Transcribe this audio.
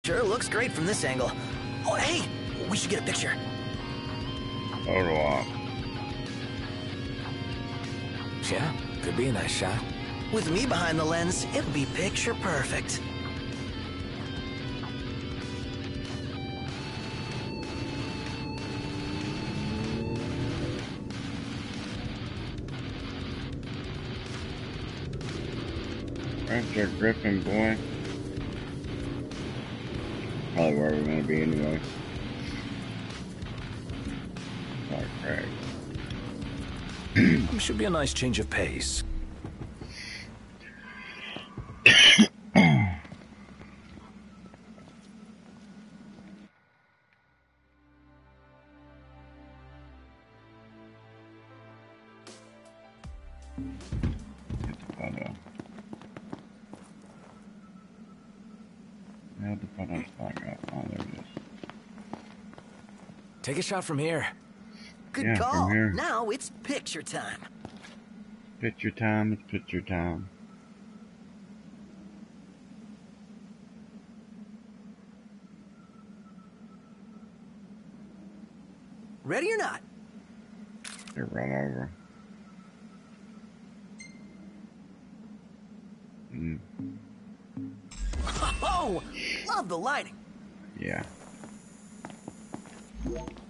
Sure looks great from this angle. Oh, hey, we should get a picture. Hold on. Yeah, could be a nice shot. With me behind the lens, it would be picture perfect. Right there, Griffin, boy. Probably where we're gonna be anyway. Oh, crap. Should be a nice change of pace. Take a shot from here. Good call. From here. Now it's picture time. Picture time, it's picture time. Ready or not? You're right over. Oh, love the lighting. Yeah.